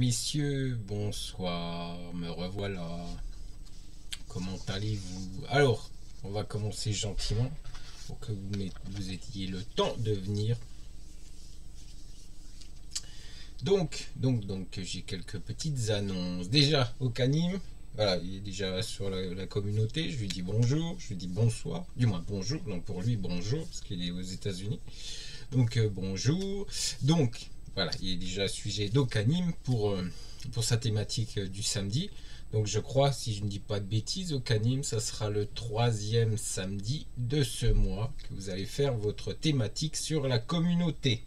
Messieurs, bonsoir, me revoilà. Comment allez-vous? Alors, on va commencer gentiment pour que vous ayez le temps de venir. Donc, j'ai quelques petites annonces. Déjà, Okanim, voilà, il est déjà sur la communauté. Je lui dis bonjour, je lui dis bonsoir, du moins bonjour. Donc pour lui, bonjour, parce qu'il est aux États-Unis. Donc bonjour. Donc, voilà, il est déjà sujet d'Okanim pour sa thématique du samedi. Donc je crois, si je ne dis pas de bêtises, Okanim, ça sera le 3e samedi de ce mois que vous allez faire votre thématique sur la communauté.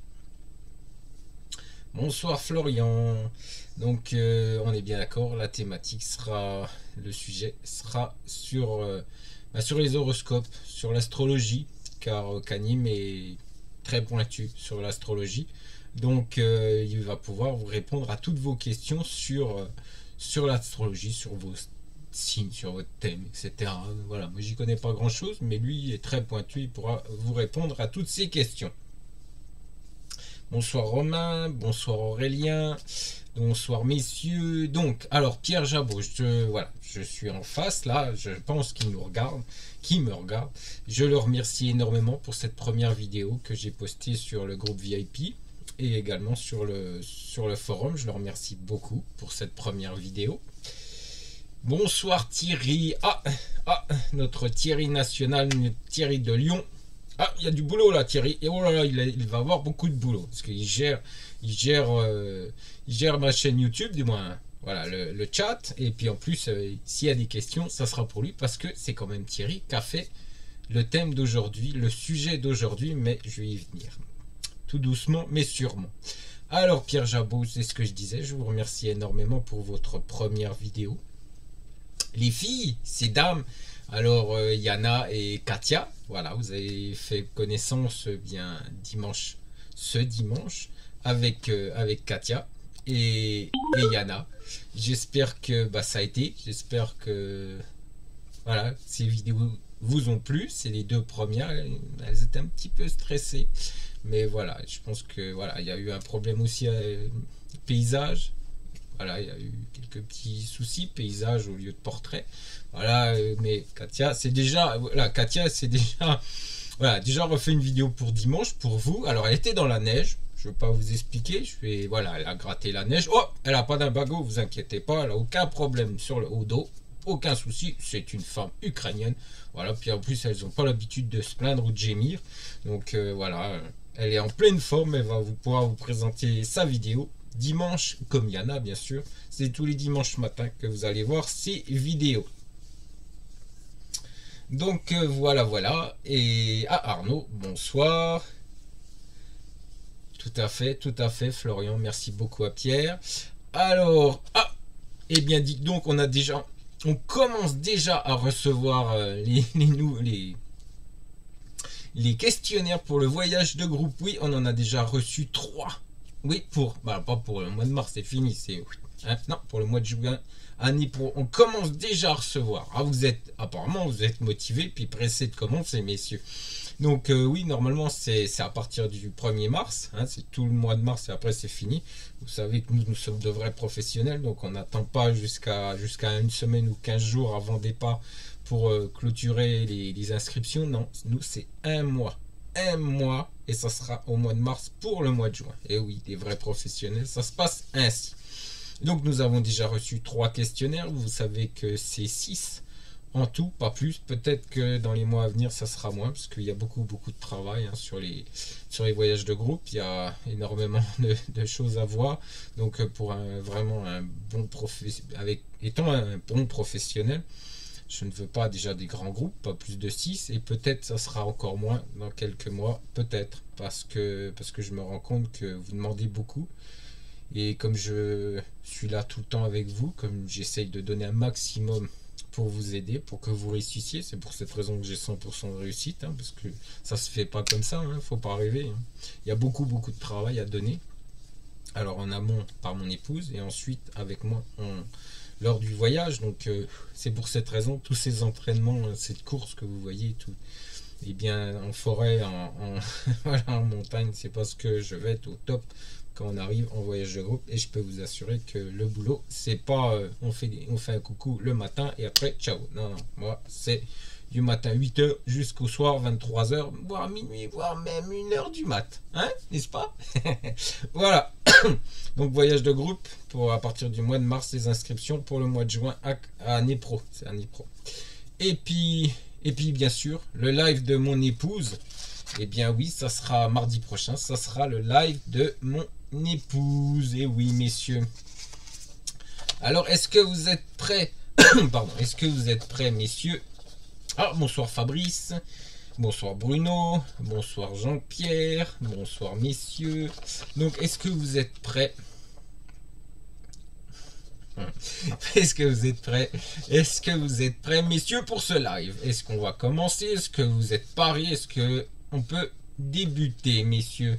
Bonsoir Florian. Donc on est bien d'accord, la thématique sera, le sujet sera sur les horoscopes, sur l'astrologie, car Okanim est très pointu sur l'astrologie. Donc il va pouvoir vous répondre à toutes vos questions sur l'astrologie, sur vos signes, sur votre thème, etc. Voilà, moi j'y connais pas grand chose, mais lui il est très pointu, il pourra vous répondre à toutes ces questions. Bonsoir Romain, bonsoir Aurélien, bonsoir messieurs. Donc, alors Pierre Jabot, je suis en face là, je pense qu'il me regarde. Je le remercie énormément pour cette première vidéo que j'ai postée sur le groupe VIP et également sur le forum. Je le remercie beaucoup pour cette première vidéo. Bonsoir Thierry. Notre Thierry national, Thierry de Lyon. Ah, il y a du boulot là, Thierry. Et oh là là, il va avoir beaucoup de boulot. Parce qu'il gère ma chaîne YouTube, du moins, voilà, le chat. Et puis en plus, s'il y a des questions, ça sera pour lui. Parce que c'est quand même Thierry qui a fait le thème d'aujourd'hui, le sujet d'aujourd'hui. Mais je vais y venir. Tout doucement, mais sûrement. Alors, Pierre Jabot, c'est ce que je disais. Je vous remercie énormément pour votre première vidéo. Les filles, ces dames... Alors Yana et Katia, voilà, vous avez fait connaissance bien ce dimanche avec Katia et Yana. J'espère que ça a été, j'espère que voilà, ces vidéos vous ont plu. C'est les deux premières, elles étaient un petit peu stressées, mais voilà, je pense que voilà, il y a eu un problème aussi paysage. Voilà, il y a eu quelques petits soucis, paysage au lieu de portrait. Voilà, mais Katia, c'est déjà, voilà, déjà refait une vidéau pour dimanche pour vous. Alors, elle était dans la neige. Je ne vais pas vous expliquer. Voilà, elle a gratté la neige. Oh, elle n'a pas d'imbago, vous inquiétez pas. Elle n'a aucun problème sur le haut dos. Aucun souci. C'est une femme ukrainienne. Voilà, puis en plus, elles n'ont pas l'habitude de se plaindre ou de gémir. Donc, voilà, elle est en pleine forme. Elle va pouvoir vous présenter sa vidéo. Dimanche, comme Yana bien sûr, c'est tous les dimanches matin que vous allez voir ces vidéos. Donc voilà. Et Arnaud, bonsoir. Tout à fait, Florian, merci beaucoup à Pierre. Alors, eh bien dites donc, on commence déjà à recevoir les questionnaires pour le voyage de groupe. Oui, on en a déjà reçu 3. Oui, pas pour le mois de mars, c'est fini, non, pour le mois de juin, on commence déjà à recevoir. Apparemment, vous êtes motivés, puis pressés de commencer, messieurs. Donc oui, normalement, c'est à partir du 1er mars, c'est tout le mois de mars et après c'est fini. Vous savez que nous sommes de vrais professionnels, donc on n'attend pas jusqu'à une semaine ou 15 jours avant départ pour clôturer les inscriptions. Non, nous, c'est un mois, et ça sera au mois de mars pour le mois de juin. Et oui, des vrais professionnels, ça se passe ainsi. Donc nous avons déjà reçu 3 questionnaires. Vous savez que c'est 6 en tout, pas plus. Peut-être que dans les mois à venir ça sera moins, parce qu'il y a beaucoup de travail sur les voyages de groupe. Il y a énormément de choses à voir. Donc pour vraiment un bon étant un bon professionnel, je ne veux pas déjà des grands groupes, pas plus de 6, et peut-être ça sera encore moins dans quelques mois, peut-être, parce que je me rends compte que vous demandez beaucoup, et comme je suis là tout le temps avec vous, comme j'essaye de donner un maximum pour vous aider, pour que vous réussissiez, c'est pour cette raison que j'ai 100% de réussite, parce que ça se fait pas comme ça, faut pas rêver, il y a beaucoup de travail à donner, alors en amont par mon épouse, et ensuite avec moi lors du voyage. Donc c'est pour cette raison, tous ces entraînements, cette course que vous voyez, et bien en forêt, voilà, en montagne, c'est parce que je vais être au top quand on arrive en voyage de groupe. Et je peux vous assurer que le boulot, c'est pas on fait un coucou le matin et après ciao. Non, non, moi c'est du matin 8h jusqu'au soir 23h, voire minuit, voire même 1h du mat. Hein, n'est-ce pas? Voilà. Donc voyage de groupe pour à partir du mois de mars, les inscriptions pour le mois de juin à Nipro. C'est à Nipro. Et puis bien sûr, le live de mon épouse. Eh bien oui, ça sera mardi prochain. Ça sera le live de mon épouse. Et oui, messieurs. Alors, est-ce que vous êtes prêts? Pardon. Est-ce que vous êtes prêts, messieurs? Ah, bonsoir Fabrice. Bonsoir Bruno. Bonsoir Jean-Pierre. Bonsoir, messieurs. Donc, est-ce que vous êtes prêts? Est-ce que vous êtes prêts? Est-ce que vous êtes prêts, messieurs, pour ce live? Est-ce qu'on va commencer? Est-ce que vous êtes parés? Est-ce que on peut débuter, messieurs?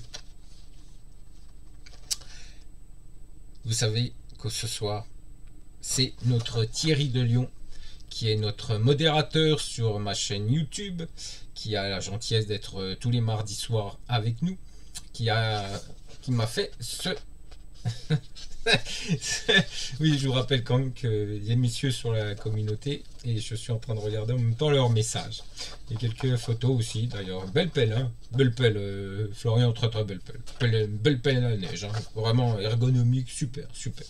Vous savez que ce soir, c'est notre Thierry de Lyon, qui est notre modérateur sur ma chaîne YouTube, qui a la gentillesse d'être tous les mardis soirs avec nous, qui m'a fait ce... Oui, je vous rappelle quand même qu'il y a messieurs sur la communauté et je suis en train de regarder en même temps leurs messages. Il y a quelques photos aussi d'ailleurs. Belle pelle, hein. Belle pelle, Florian, très très belle pelle. Belle pelle à la neige, hein. Vraiment ergonomique, super, super.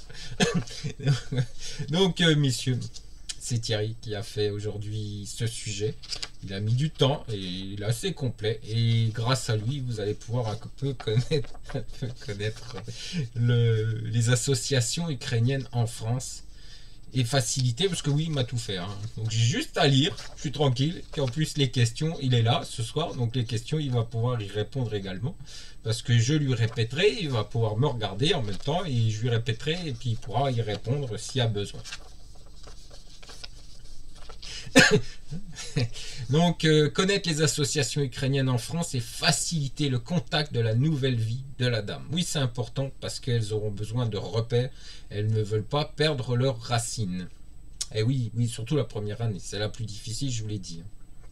Donc, messieurs, c'est Thierry qui a fait aujourd'hui ce sujet. Il a mis du temps et il est assez complet. Et grâce à lui, vous allez pouvoir un peu connaître les associations ukrainiennes en France. Et faciliter, parce que oui, il m'a tout fait. Hein. Donc j'ai juste à lire, je suis tranquille. Et en plus, les questions, il est là ce soir. Donc les questions, il va pouvoir y répondre également. Parce que je lui répéterai, il va pouvoir me regarder en même temps. Et je lui répéterai et puis il pourra y répondre s'il y a besoin. Donc, connaître les associations ukrainiennes en France et faciliter le contact de la nouvelle vie de la dame. Oui, c'est important parce qu'elles auront besoin de repères. Elles ne veulent pas perdre leurs racines. Et oui, oui, surtout la première année. C'est la plus difficile, je vous l'ai dit.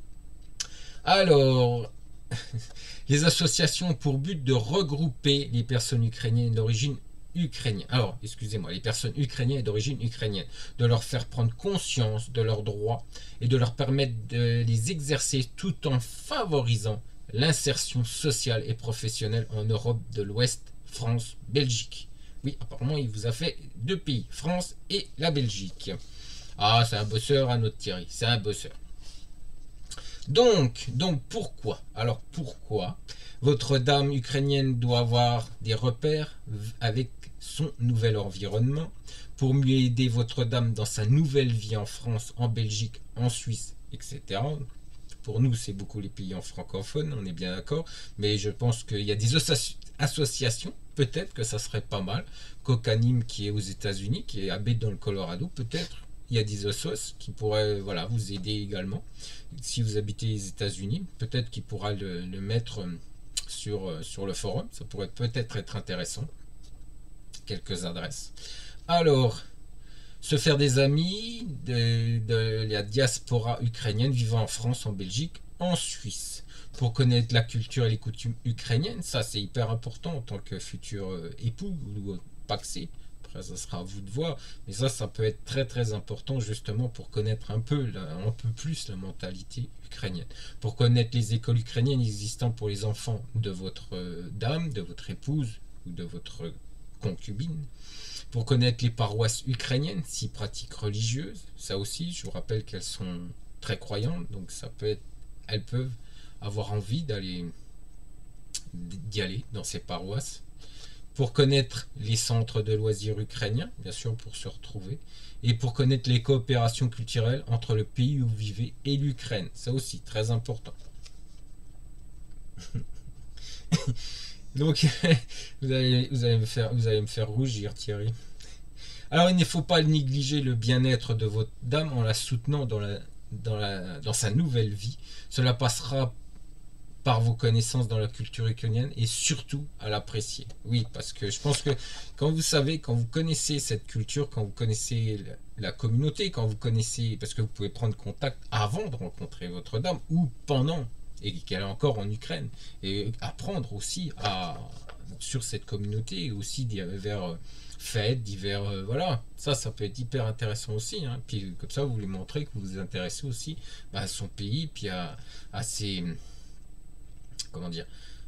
Alors, les associations ont pour but de regrouper les personnes ukrainiennes d'origine ukrainienne. Alors, excusez-moi, les personnes ukrainiennes d'origine ukrainienne, de leur faire prendre conscience de leurs droits et de leur permettre de les exercer tout en favorisant l'insertion sociale et professionnelle en Europe de l'Ouest, France, Belgique. Oui, apparemment, il vous a fait 2 pays, France et la Belgique. Ah, c'est un bosseur, un autre Thierry, c'est un bosseur. Donc pourquoi? Alors pourquoi votre dame ukrainienne doit avoir des repères avec son nouvel environnement pour mieux aider votre dame dans sa nouvelle vie en France, en Belgique, en Suisse, etc. Pour nous, c'est beaucoup les pays en francophone, on est bien d'accord, mais je pense qu'il y a des associations, peut-être que ça serait pas mal. Cocanim qui est aux États-Unis, qui habite dans le Colorado, peut-être. Il y a des assos qui pourraient voilà, vous aider également. Si vous habitez les États-Unis, peut-être qu'il pourra le mettre sur le forum. Ça pourrait peut-être être intéressant. Quelques adresses. Alors, se faire des amis de la diaspora ukrainienne vivant en France, en Belgique, en Suisse. Pour connaître la culture et les coutumes ukrainiennes, ça c'est hyper important en tant que futur époux ou paxé. Ça sera à vous de voir, mais ça peut être très très important justement pour connaître un peu plus la mentalité ukrainienne, pour connaître les écoles ukrainiennes existant pour les enfants de votre dame, de votre épouse ou de votre concubine, pour connaître les paroisses ukrainiennes, si pratiques religieuses, ça aussi, je vous rappelle qu'elles sont très croyantes, donc ça peut être, elles peuvent avoir envie d'y aller dans ces paroisses. Pour connaître les centres de loisirs ukrainiens, bien sûr pour se retrouver, et pour connaître les coopérations culturelles entre le pays où vous vivez et l'Ukraine. Ça aussi, très important. Donc, vous allez me faire rougir, Thierry. Alors, il ne faut pas négliger le bien-être de votre dame en la soutenant dans sa nouvelle vie. Cela passera par vos connaissances dans la culture ukrainienne et surtout à l'apprécier. Oui, parce que je pense que quand vous connaissez cette culture, quand vous connaissez la communauté, quand vous connaissez, parce que vous pouvez prendre contact avant de rencontrer votre dame ou pendant, et qu'elle est encore en Ukraine. Et apprendre aussi sur cette communauté, et aussi divers fêtes, voilà, ça peut être hyper intéressant aussi, hein. Puis comme ça, vous lui montrez que vous vous intéressez aussi à son pays, puis à ses, comment dire,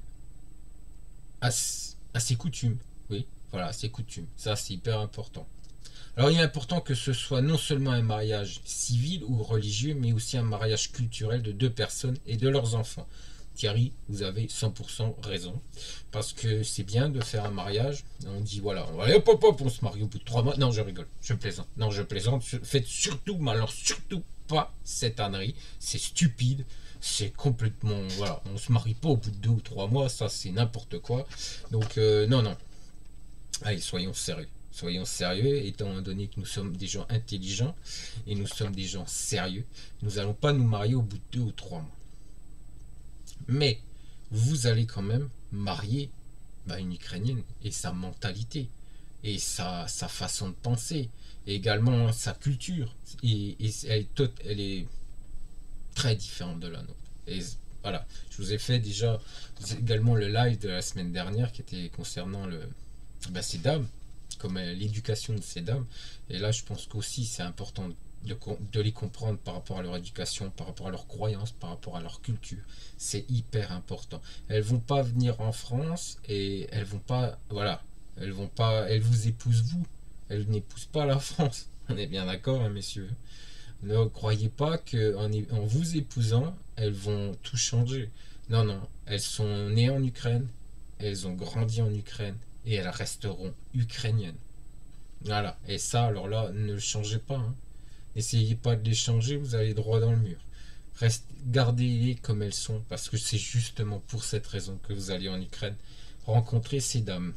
à ses coutumes, oui, voilà, ses coutumes, ça c'est hyper important. Alors il est important que ce soit non seulement un mariage civil ou religieux, mais aussi un mariage culturel de deux personnes et de leurs enfants. Thierry, vous avez 100% raison. Parce que c'est bien de faire un mariage. On dit voilà, on va aller hop, on se marie au bout de 3 mois. Non, je rigole, je plaisante. Non, je plaisante. Faites surtout, mais alors surtout pas cette ânerie. C'est stupide. C'est complètement. Voilà, on se marie pas au bout de 2 ou 3 mois. Ça, c'est n'importe quoi. Donc, non. Allez, soyons sérieux. Soyons sérieux, étant donné que nous sommes des gens intelligents et nous sommes des gens sérieux. Nous n'allons pas nous marier au bout de 2 ou 3 mois. Mais vous allez quand même marier une Ukrainienne et sa mentalité et sa façon de penser et également sa culture et elle est très différente de la nôtre. Et voilà, je vous ai fait déjà également le live de la semaine dernière qui était concernant ces dames, comme l'éducation de ces dames, et là je pense qu'aussi c'est important de les comprendre par rapport à leur éducation, par rapport à leurs croyances, par rapport à leur culture. C'est hyper important. Elles vont pas venir en France et elles vont pas, voilà, elles vous épousent vous. Elles n'épousent pas la France. On est bien d'accord, hein, messieurs. Ne croyez pas qu'en vous épousant, elles vont tout changer. Non, elles sont nées en Ukraine, elles ont grandi en Ukraine et elles resteront ukrainiennes. Voilà. Et ça, alors là, ne le changez pas, hein. Essayez pas de les changer, vous allez droit dans le mur. Gardez-les comme elles sont, parce que c'est justement pour cette raison que vous allez en Ukraine rencontrer ces dames.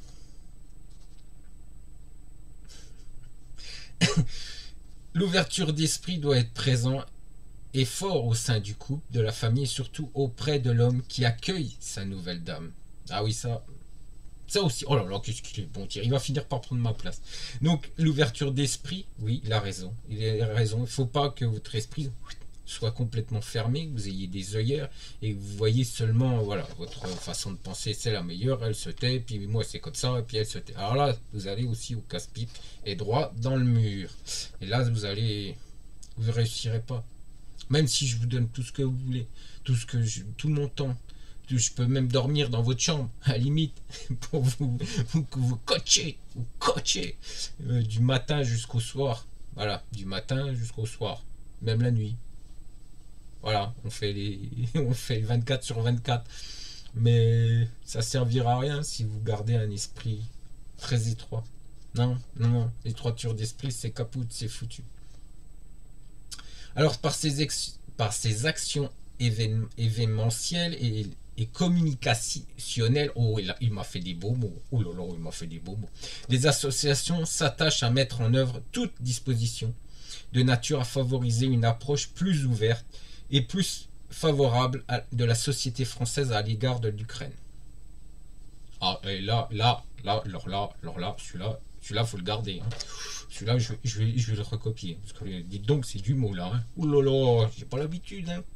L'ouverture d'esprit doit être présente et fort au sein du couple, de la famille et surtout auprès de l'homme qui accueille sa nouvelle dame. Ah oui, ça aussi, oh là là, qu'est-ce qu'il est bon, Thierry, il va finir par prendre ma place. Donc, l'ouverture d'esprit, oui, il a raison. Il a raison. Il ne faut pas que votre esprit soit complètement fermé, que vous ayez des œillères et que vous voyez seulement, voilà, votre façon de penser, c'est la meilleure, elle se tait, puis moi c'est comme ça, et puis elle se tait. Alors là, vous allez aussi au casse-pipe et droit dans le mur. Et là, vous ne réussirez pas. Même si je vous donne tout ce que vous voulez, tout mon temps. Je peux même dormir dans votre chambre, à la limite, pour vous coacher, du matin jusqu'au soir. Voilà, du matin jusqu'au soir, même la nuit. Voilà, on fait 24 sur 24. Mais ça servira à rien si vous gardez un esprit très étroit. Non, l'étroiture d'esprit, c'est capote, c'est foutu. Alors, par ces actions événementielles et communicationnel, oh il m'a fait des beaux mots, oh là là, il m'a fait des beaux mots. Les associations s'attachent à mettre en œuvre toute disposition de nature à favoriser une approche plus ouverte et plus favorable de la société française à l'égard de l'Ukraine. Ah, et là, celui-là, faut le garder, hein. Celui-là, je vais le recopier. Parce que dites donc, c'est du mot là, hein. Ouh là là, j'ai pas l'habitude, hein.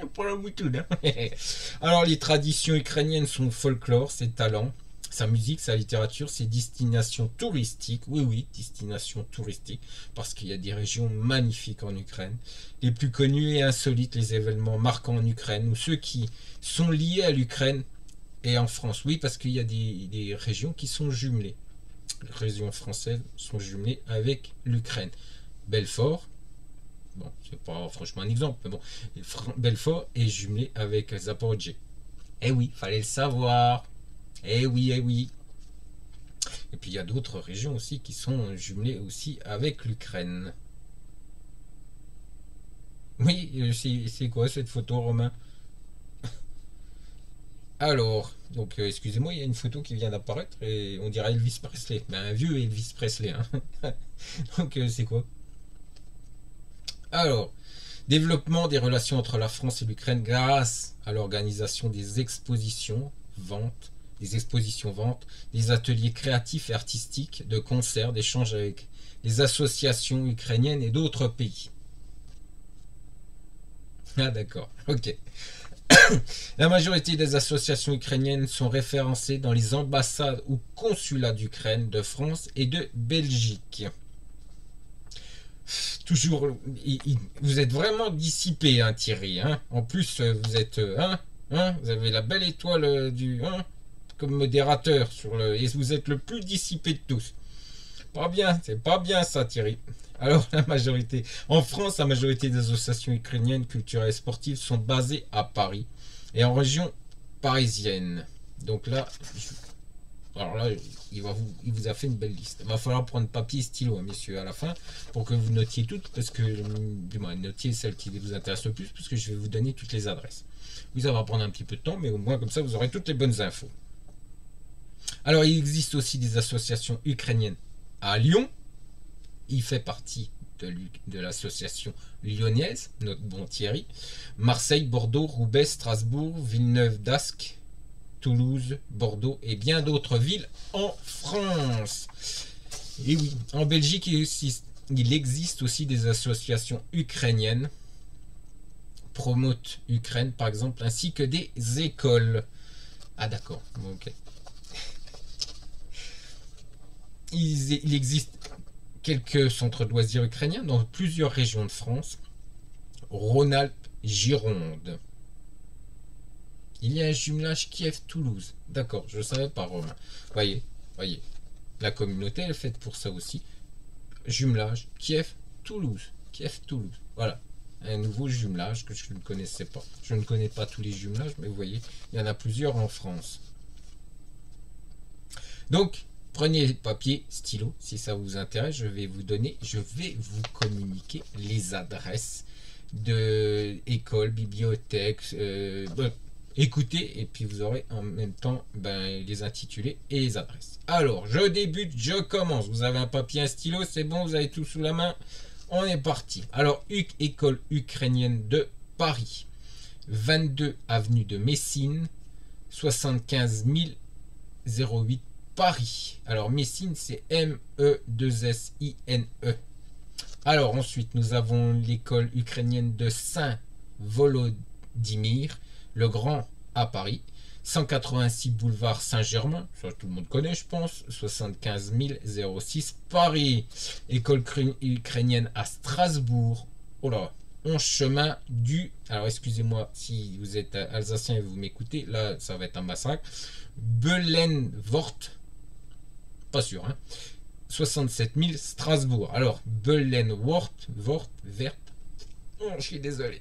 Alors, les traditions ukrainiennes, son folklore, ses talents, sa musique, sa littérature, ses destinations touristiques. Oui, destinations touristiques. Parce qu'il y a des régions magnifiques en Ukraine. Les plus connus et insolites, les événements marquants en Ukraine, ou ceux qui sont liés à l'Ukraine et en France. Oui, parce qu'il y a des régions qui sont jumelées. Les régions françaises sont jumelées avec l'Ukraine. Belfort, bon, c'est pas franchement un exemple, mais bon, Belfort est jumelé avec Zaporijjie. Eh oui, fallait le savoir. Eh oui. Et puis il y a d'autres régions aussi qui sont jumelées aussi avec l'Ukraine. Oui, c'est quoi cette photo, Romain? Alors, donc excusez-moi, il y a une photo qui vient d'apparaître et on dirait Elvis Presley. Ben, un vieux Elvis Presley, hein. Donc c'est quoi? Alors, développement des relations entre la France et l'Ukraine grâce à l'organisation des expositions, ventes, des ateliers créatifs et artistiques, de concerts, d'échanges avec les associations ukrainiennes et d'autres pays. Ah d'accord, ok. La majorité des associations ukrainiennes sont référencées dans les ambassades ou consulats d'Ukraine, de France et de Belgique. Toujours, vous êtes vraiment dissipé, hein, Thierry. Hein. En plus, vous êtes, vous avez la belle étoile du, comme modérateur et vous êtes le plus dissipé de tous. Pas bien, c'est pas bien ça, Thierry. Alors, en France, la majorité des associations ukrainiennes culturelles et sportives sont basées à Paris et en région parisienne. Donc là, il vous a fait une belle liste. Il va falloir prendre papier et stylo, hein, messieurs, à la fin, pour que vous notiez toutes, parce que, du moins, notiez celles qui vous intéressent le plus, parce que je vais vous donner toutes les adresses. Oui, ça va prendre un petit peu de temps, mais au moins, comme ça, vous aurez toutes les bonnes infos. Alors, il existe aussi des associations ukrainiennes à Lyon. Il fait partie de l'association lyonnaise, notre bon Thierry. Marseille, Bordeaux, Roubaix, Strasbourg, Villeneuve-d'Ascq, Toulouse, Bordeaux et bien d'autres villes en France. Et oui, en Belgique, il existe aussi des associations ukrainiennes, Promote Ukraine par exemple, ainsi que des écoles. Ah d'accord, ok. Il existe quelques centres de loisirs ukrainiens dans plusieurs régions de France, Rhône-Alpes, Gironde. Il y a un jumelage Kiev-Toulouse. D'accord, je ne savais pas, Romain. Voyez, la communauté elle est faite pour ça aussi. Jumelage Kiev-Toulouse. Kiev-Toulouse. Voilà. Un nouveau jumelage que je ne connaissais pas. Je ne connais pas tous les jumelages, mais vous voyez, il y en a plusieurs en France. Donc, prenez papier, stylo, si ça vous intéresse, je vais vous communiquer les adresses de écoles, bibliothèques, écoutez, et puis vous aurez en même temps les intitulés et les adresses. Alors, je débute, je commence. Vous avez un papier, un stylo, c'est bon, vous avez tout sous la main. On est parti. Alors, école ukrainienne de Paris, 22 avenue de Messine, 75 008 Paris. Alors, Messine, c'est M-E-2-S-I-N-E. Alors, ensuite, nous avons l'école ukrainienne de Saint-Volodymyr, le Grand à Paris. 186 boulevard Saint-Germain, ça tout le monde connaît, je pense. 75 006 Paris. École ukrainienne à Strasbourg. Oh là, 11 chemin du... Alors, excusez-moi si vous êtes alsacien et vous m'écoutez. Là, ça va être un massacre. Belenvort. Pas sûr, hein. 67 000 Strasbourg. Alors, Belenwort, verte. Oh, je suis désolé.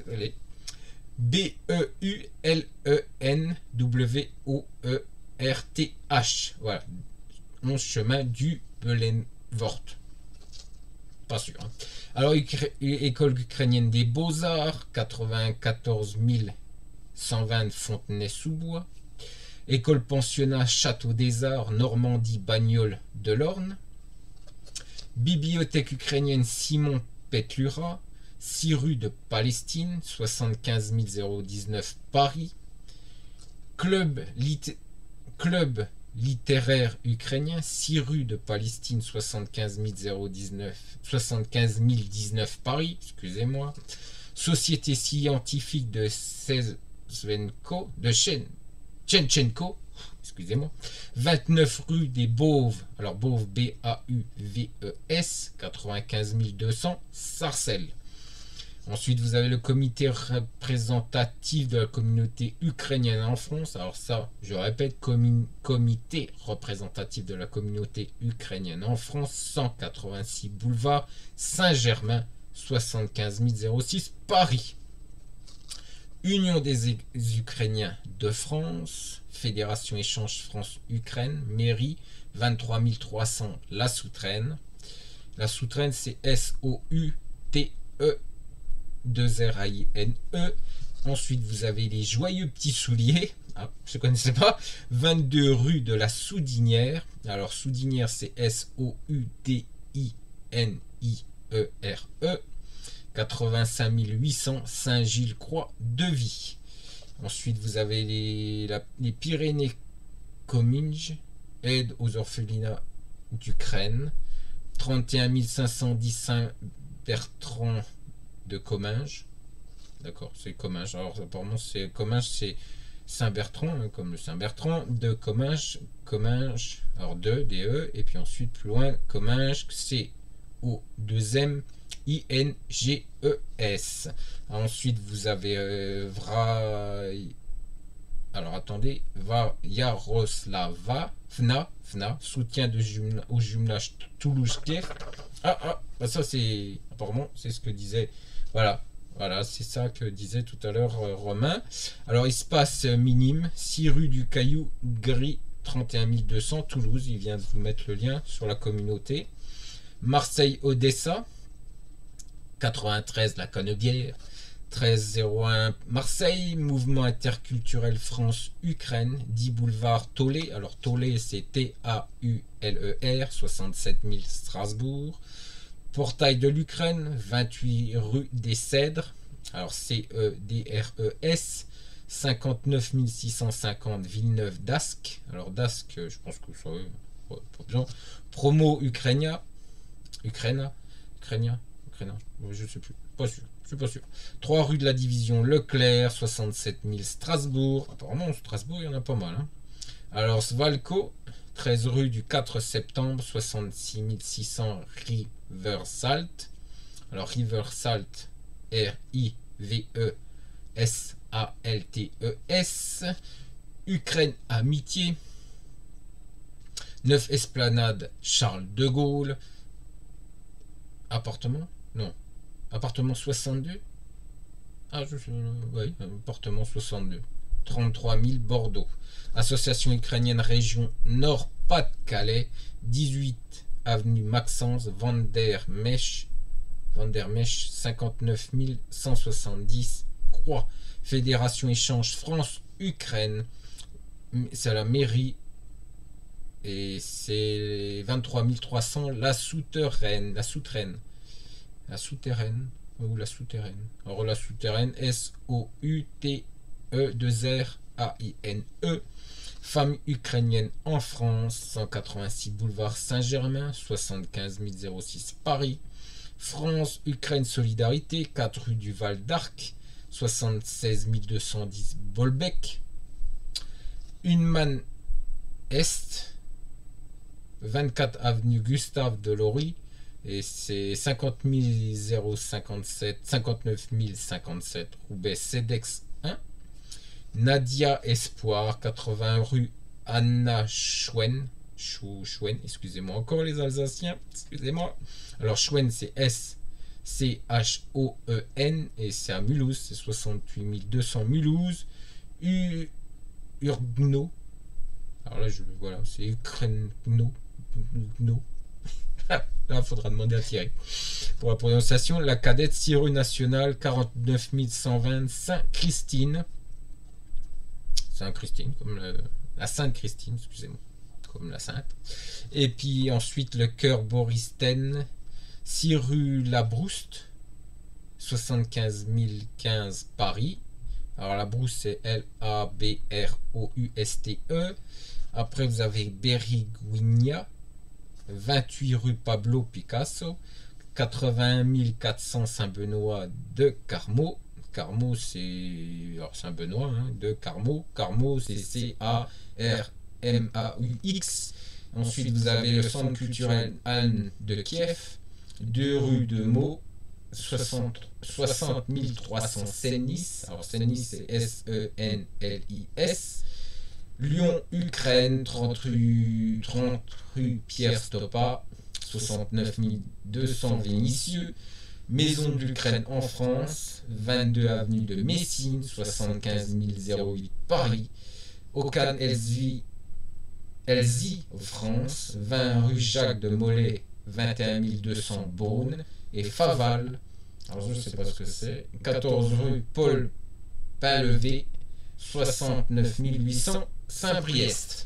B-E-U-L-E-N-W-O-E-R-T-H. Voilà. 11 chemin du Belenwort. Pas sûr. Hein. Alors, école ukrainienne des Beaux-Arts, 94 120 Fontenay-sous-Bois. École pensionnat Château des Arts, Normandie, Bagnoles de l'Orne. Bibliothèque ukrainienne Simon Petlura, 6 rue de Palestine, 75 019 Paris. Club littéraire ukrainien, 6 rue de Palestine, 75 019 Paris, excusez-moi. Société scientifique de Tchenchenko, excusez-moi, 29 rue des Bauves, alors Bauves, B-A-U-V-E-S, 95 200, Sarcelles. Ensuite, vous avez le comité représentatif de la communauté ukrainienne en France. Alors ça, je répète, comité représentatif de la communauté ukrainienne en France, 186 boulevard Saint-Germain, 75 006 Paris. Union des Ukrainiens de France, Fédération Échange France-Ukraine, mairie, 23 300 La Soutraine. La Soutraine, c'est S-O-U-T-E-2-R-A-I-N-E. Ensuite, vous avez les Joyeux Petits Souliers. Ah, je ne connaissais pas. 22 rue de la Soudinière. Alors, Soudinière, c'est S-O-U-D-I-N-I-E-R-E. 85 800 Saint-Gilles-Croix-de-Vie. Ensuite, vous avez les Pyrénées-Comminges, aide aux orphelinats d'Ukraine. 31 510 Saint-Bertrand de Comminges. d'accord, c'est Comminges. Alors apparemment c'est Comminges, c'est Saint-Bertrand, hein, comme le Saint-Bertrand, de Comminges, Comminges, alors 2, DE, et puis ensuite plus loin, Comminges, c'est O2M INGES. Ensuite vous avez alors attendez, Yaroslava, FNA, soutien au jumelage Toulouse-Kiev. Bah ça c'est, apparemment, c'est ce que disait, voilà, c'est ça que disait tout à l'heure Romain. Alors espace minime, 6 rue du Caillou Gris, 31 200, Toulouse, il vient de vous mettre le lien sur la communauté. Marseille-Odessa, 93 la Canebière, 1301 Marseille, mouvement interculturel France-Ukraine, 10 boulevard Tollet, alors Tollet c'est T-A-U-L-E-R, 67 000 Strasbourg, portail de l'Ukraine, 28 rue des Cèdres, alors C-E-D-R-E-S, 59 650 Villeneuve d'Ascq, alors d'Ascq, je pense que ça pas besoin, promo Ukraine, je sais plus, pas sûr. Je suis pas sûr. 3 rue de la division Leclerc, 67 000 Strasbourg. Apparemment, Strasbourg, il y en a pas mal. Hein. Alors, Svalco, 13 rue du 4 septembre, 66 600 Riversalt. Alors, Riversalt, R-I-V-E-S-A-L-T-E-S. Ukraine Amitié. 9 Esplanade Charles de Gaulle. Appartement? Non. Appartement 62? Oui, appartement 62. 33 000 Bordeaux. Association ukrainienne région Nord-Pas-de-Calais, 18 avenue Maxence, Vandermesch, 59 170 Croix. Fédération Échange France-Ukraine, c'est la mairie et c'est 23 300 la souterraine. Ou la souterraine. Alors la souterraine, S-O-U-T-E-2-R-A-I-N-E. Femme ukrainienne en France, 186 boulevard Saint-Germain, 75 006 Paris. France, Ukraine Solidarité, 4 rue du Val d'Arc, 76 210 Bolbec. Unman Est, 24 avenue Gustave Delory, et c'est 59 057 Roubaix CEDEX 1. Nadia Espoir, 80 rue Anna Schwen, excusez-moi encore les Alsaciens, excusez-moi. Alors Schwen c'est S-C-H-O-E-N et c'est à Mulhouse, c'est 68 200 Mulhouse. Urgno, alors là voilà, c'est Ukraino. Là, il faudra demander à Thierry. Pour la prononciation, la cadette 6 rue nationale, 49 120 Saint-Christine. Saint-Christine, comme la Sainte-Christine, excusez-moi, comme la Sainte. Et puis ensuite, le cœur Boristen, 6 rue Labrouste, 75 015 Paris. Alors la Brousse, c'est L-A-B-R-O-U-S-T-E. Après, vous avez Beriguigna, 28 rue Pablo Picasso, 81 400 Saint-Benoît de Carmaux. Carmaux, c'est Saint-Benoît, hein, de Carmaux. Carmaux, c'est C-A-R-M-A-U-X. Ensuite, vous avez le centre culturel Anne de Kiev, 2 rue de Meaux, 60 300 Sennis. Alors, Sennis, c'est S-E-N-L-I-S. Lyon, Ukraine, 30 rue Pierre Stoppa, 69 200 Vénissieux. Maison de l'Ukraine en France, 22 avenue de Messine, 75 008 Paris. Ocane Elzy, France, 20 rue Jacques de Molay, 21 200 Beaune. Et Faval, alors je ne sais pas ce que c'est, 14 rue Paul Painlevé, 69 800 Saint-Priest.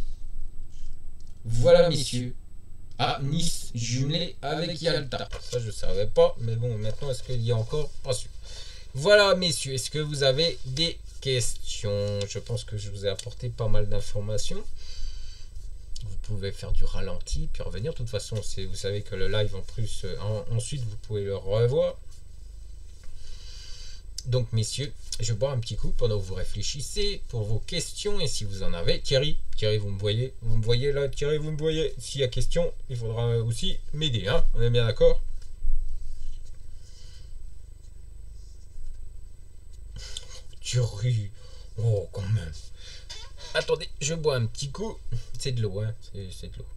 Voilà, messieurs, à Nice, jumelé avec Yalta. Ça, je ne savais pas, mais bon, maintenant, est-ce qu'il y a encore pas sûr. Voilà, messieurs, est-ce que vous avez des questions? Je pense que je vous ai apporté pas mal d'informations. Vous pouvez faire du ralenti, puis revenir. De toute façon, vous savez que le live, en plus, ensuite, vous pouvez le revoir. Donc, messieurs, je bois un petit coup pendant que vous réfléchissez pour vos questions et si vous en avez. Thierry, vous me voyez là, Thierry, vous me voyez. S'il y a question, il faudra aussi m'aider, hein. On est bien d'accord? Thierry, oh, quand même. Attendez, je bois un petit coup. C'est de l'eau, hein. C'est de l'eau.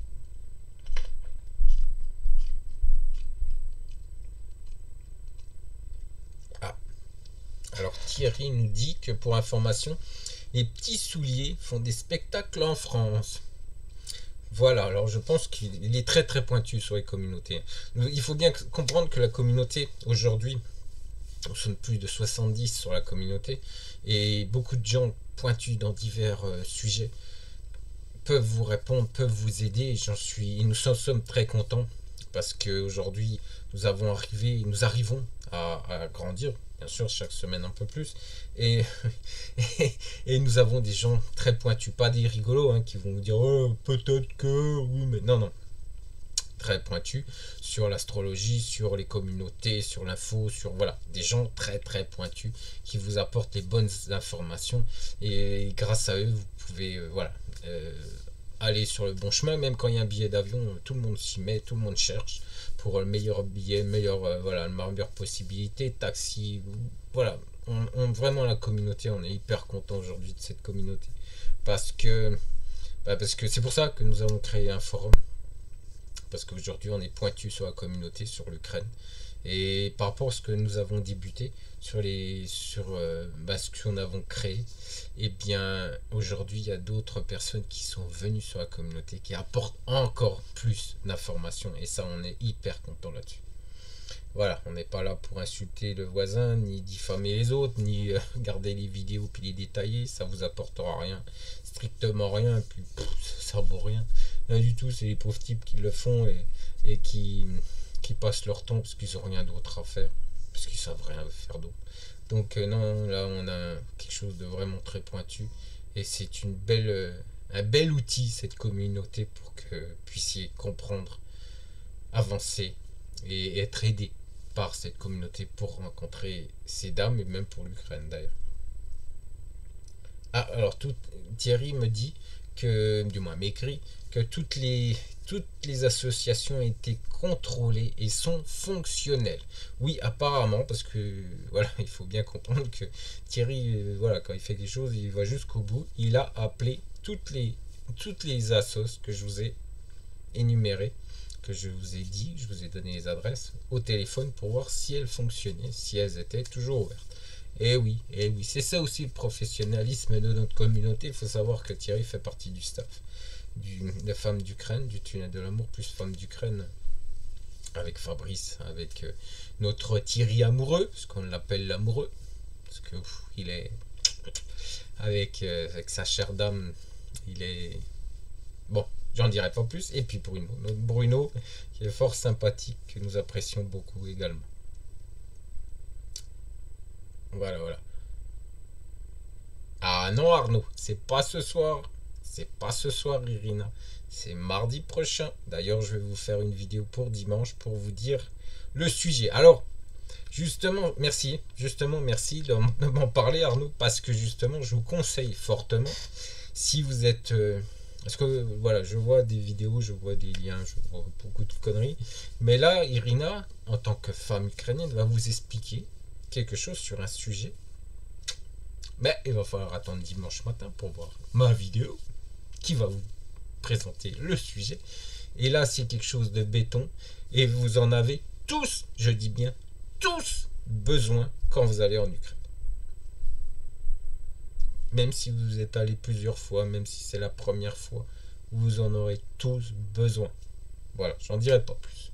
Ah, alors Thierry nous dit que pour information, les petits souliers font des spectacles en France. Voilà, alors je pense qu'il est très très pointu sur les communautés. Il faut bien comprendre que la communauté, aujourd'hui, nous sommes plus de 70 sur la communauté, et beaucoup de gens pointus dans divers sujets peuvent vous répondre, peuvent vous aider, et nous en sommes très contents, parce qu'aujourd'hui, nous arrivons à grandir, bien sûr, chaque semaine un peu plus, et, et nous avons des gens très pointus, pas des rigolos, hein, qui vont vous dire oh, peut-être que, oui, mais non, non, très pointus sur l'astrologie, sur les communautés, sur l'info, sur voilà, des gens très très pointus qui vous apportent les bonnes informations et grâce à eux vous pouvez aller sur le bon chemin. Même quand il y a un billet d'avion, tout le monde s'y met, tout le monde cherche pour le meilleur billet, la meilleure possibilité, taxi, voilà. Vraiment la communauté, on est hyper content aujourd'hui de cette communauté parce que parce que c'est pour ça que nous avons créé un forum, parce qu'aujourd'hui on est pointu sur la communauté, sur l'Ukraine. Et par rapport à ce que nous avons débuté, ce que nous avons créé, et bien aujourd'hui il y a d'autres personnes qui sont venues sur la communauté, qui apportent encore plus d'informations, et ça on est hyper content là-dessus. Voilà, on n'est pas là pour insulter le voisin, ni diffamer les autres, ni garder les vidéos puis les détailler, ça vous apportera rien, strictement rien, puis ça vaut rien. Rien du tout, c'est les pauvres types qui le font et qui passent leur temps parce qu'ils n'ont rien d'autre à faire, parce qu'ils savent rien faire d'autre. Donc non, là on a quelque chose de vraiment très pointu, et c'est un bel outil cette communauté pour que vous puissiez comprendre, avancer et être aidé par cette communauté pour rencontrer ces dames, et même pour l'Ukraine d'ailleurs. Ah, alors Thierry me dit que, du moins m'écrit, que toutes les associations étaient contrôlées et sont fonctionnelles. Oui, apparemment, parce que voilà, il faut bien comprendre que Thierry, voilà, quand il fait quelque chose, il va jusqu'au bout. Il a appelé toutes les assos que je vous ai énumérées, que je vous ai dit, je vous ai donné les adresses au téléphone pour voir si elles fonctionnaient, si elles étaient toujours ouvertes. Et oui, c'est ça aussi le professionnalisme de notre communauté. Il faut savoir que Thierry fait partie du staff de Femmes d'Ukraine, du Tunnel de l'amour plus Femmes d'Ukraine, avec Fabrice, avec notre Thierry amoureux, parce qu'on l'appelle l'amoureux, parce que il est avec sa chère dame, il est bon. J'en dirai pas plus. Et puis Bruno, notre Bruno, qui est fort sympathique, que nous apprécions beaucoup également. Voilà, voilà. Ah non, Arnaud, c'est pas ce soir. C'est pas ce soir, Irina. C'est mardi prochain. D'ailleurs, je vais vous faire une vidéo pour dimanche pour vous dire le sujet. Alors, justement, merci. Justement, merci de m'en parler, Arnaud, parce que justement, je vous conseille fortement, si vous êtes parce que voilà, je vois des vidéos, je vois des liens, je vois beaucoup de conneries. Mais là, Irina, en tant que femme ukrainienne, va vous expliquer quelque chose sur un sujet. Mais il va falloir attendre dimanche matin pour voir ma vidéo qui va vous présenter le sujet. Et là, c'est quelque chose de béton. Et vous en avez tous, je dis bien tous, besoin quand vous allez en Ukraine. Même si vous êtes allé plusieurs fois, même si c'est la première fois, vous en aurez tous besoin. Voilà, j'en dirai pas plus.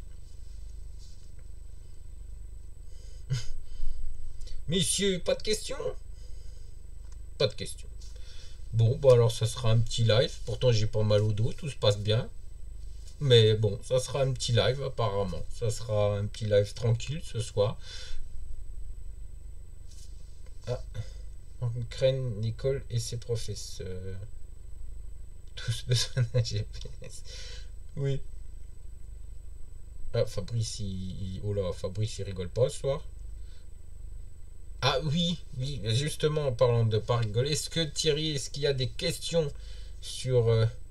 Messieurs, pas de questions? Pas de questions. Bon, bah alors ça sera un petit live. Pourtant, j'ai pas mal au dos, tout se passe bien. Mais bon, ça sera un petit live apparemment. Ça sera un petit live tranquille ce soir. Ah, en Ukraine, Nicole et ses professeurs. Tous besoin d'un GPS. Oui. Ah, Fabrice, oh là, Fabrice, il rigole pas ce soir. Ah oui, oui, justement en parlant de pas rigoler, est-ce que Thierry, est-ce qu'il y a des questions sur...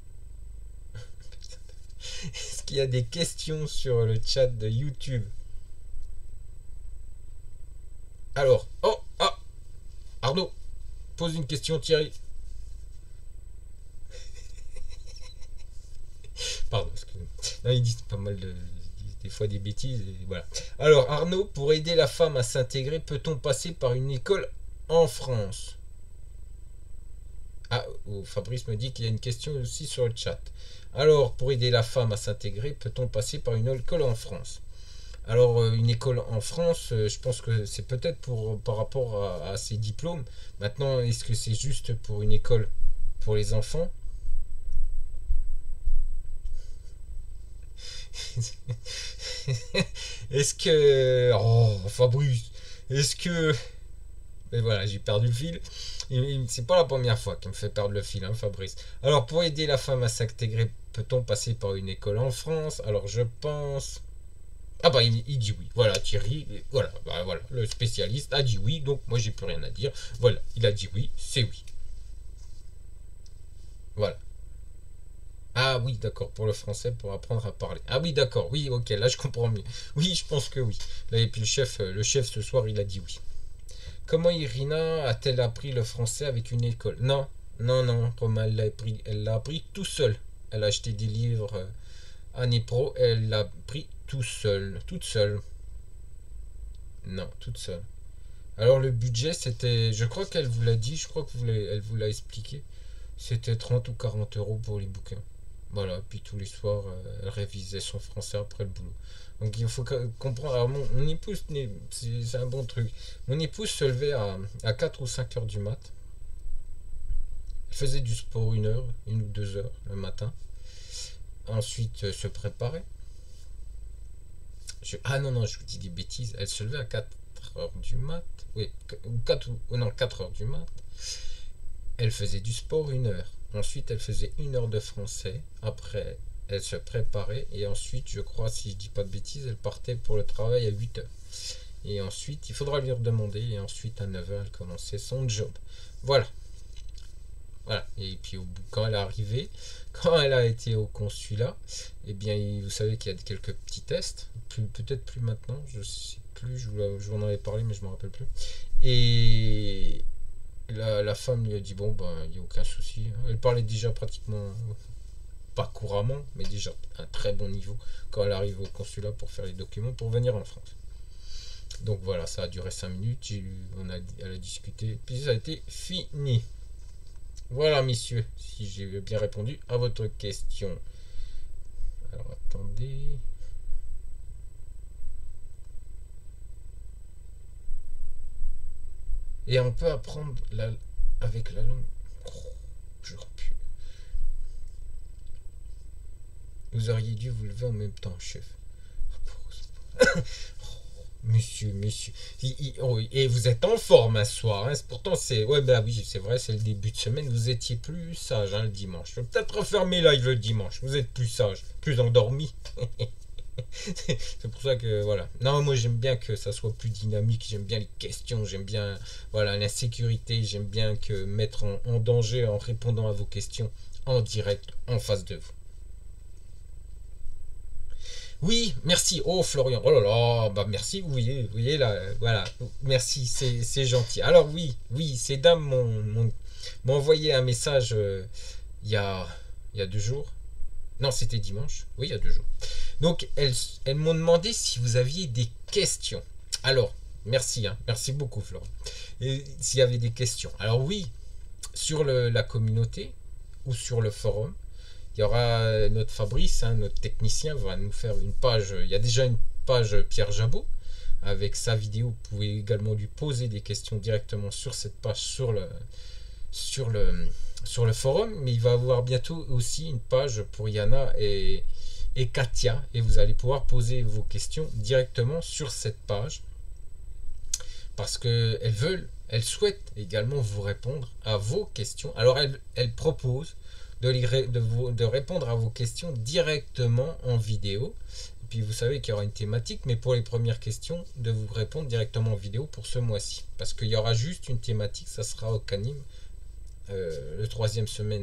est-ce qu'il y a des questions sur le chat de YouTube? Alors, oh, ah, Arnaud, pose une question Thierry. Pardon, excusez-moi. Non, ils disent pas mal de... des fois des bêtises, et voilà. Alors, Arnaud, pour aider la femme à s'intégrer, peut-on passer par une école en France? Ah, oh, Fabrice me dit qu'il y a une question aussi sur le chat. Alors, pour aider la femme à s'intégrer, peut-on passer par une école en France? Alors, une école en France, je pense que c'est peut-être par rapport à ses diplômes. Maintenant, est-ce que c'est juste pour une école pour les enfants? Est-ce que... Oh, Fabrice, est-ce que... Mais voilà, j'ai perdu le fil. C'est pas la première fois qu'il me fait perdre le fil, hein, Fabrice. Alors, pour aider la femme à s'intégrer, peut-on passer par une école en France? Alors, je pense... Ah bah, il dit oui. Voilà, Thierry, voilà, bah, voilà, le spécialiste a dit oui, donc moi, j'ai plus rien à dire. Voilà, il a dit oui, c'est oui. Voilà. Ah oui, d'accord, pour le français, pour apprendre à parler. Ah oui, d'accord, oui, ok, là, je comprends mieux. Oui, je pense que oui. Là, et puis le chef, ce soir, il a dit oui. Comment Irina a-t-elle appris le français avec une école? Non, non, non, Romain, elle l'a appris tout seul. Elle a acheté des livres à Nipro, elle l'a appris tout seul, toute seule. Non, toute seule. Alors le budget, c'était, je crois qu'elle vous l'a dit, je crois que elle vous l'a expliqué. C'était 30 ou 40 euros pour les bouquins. Voilà, puis tous les soirs, elle révisait son français après le boulot. Donc il faut comprendre. Alors mon épouse, c'est un bon truc. Mon épouse se levait à 4 ou 5 heures du mat. Elle faisait du sport une heure, une ou deux heures le matin. Ensuite, se préparait. Ah non, non, je vous dis des bêtises. Elle se levait à 4 heures du mat. Oui, 4 non, 4 heures du mat. Elle faisait du sport une heure. Ensuite, elle faisait une heure de français. Après, elle se préparait. Et ensuite, je crois, si je dis pas de bêtises, elle partait pour le travail à 8 heures. Et ensuite, il faudra lui redemander. Et ensuite, à 9 heures, elle commençait son job. Voilà. Voilà. Et puis, quand elle est arrivée, quand elle a été au consulat, eh bien, vous savez qu'il y a quelques petits tests. Peut-être plus maintenant. Je sais plus. Je vous en avais parlé, mais je me rappelle plus. Et la femme lui a dit bon ben il n'y a aucun souci. Elle parlait déjà pratiquement pas couramment, mais déjà à un très bon niveau quand elle arrive au consulat pour faire les documents pour venir en France. Donc voilà, ça a duré 5 minutes, elle a discuté, puis ça a été fini. Voilà messieurs, si j'ai bien répondu à votre question. Alors attendez. Et on peut apprendre avec la langue. Oh, j'aurais pu. Vous auriez dû vous lever en même temps, chef. Monsieur, monsieur. Et vous êtes en forme un soir. Hein. Pourtant, c'est. Ouais, bah oui, c'est vrai, c'est le début de semaine. Vous étiez plus sage hein, le dimanche. Je vais peut-être refaire mes lives le dimanche. Vous êtes plus sage, plus endormi. C'est pour ça que voilà. Non, moi j'aime bien que ça soit plus dynamique. J'aime bien les questions. J'aime bien voilà l'insécurité. J'aime bien que mettre en danger en répondant à vos questions en direct en face de vous. Oui, merci. Oh Florian, oh là là, bah merci, vous voyez là, voilà, merci, c'est gentil. Alors oui, oui, ces dames m'ont envoyé un message il y a, il y a 2 jours. Non, c'était dimanche. Oui, il y a 2 jours. Donc elles m'ont demandé si vous aviez des questions. Alors, merci, hein, merci beaucoup Florian. Et s'il y avait des questions. Alors oui, sur la communauté ou sur le forum. Il y aura notre Fabrice, hein, notre technicien, va nous faire une page. Il y a déjà une page Pierre Jabot avec sa vidéo. Vous pouvez également lui poser des questions directement sur cette page sur le forum. Mais il va avoir bientôt aussi une page pour Yana et Katia. Et vous allez pouvoir poser vos questions directement sur cette page. Parce qu'elles souhaitent également vous répondre à vos questions. Alors elles proposent de répondre à vos questions directement en vidéo puis vous savez qu'il y aura une thématique, mais pour les premières questions, de vous répondre directement en vidéo pour ce mois-ci. Parce qu'il y aura juste une thématique, ça sera au Canim, le troisième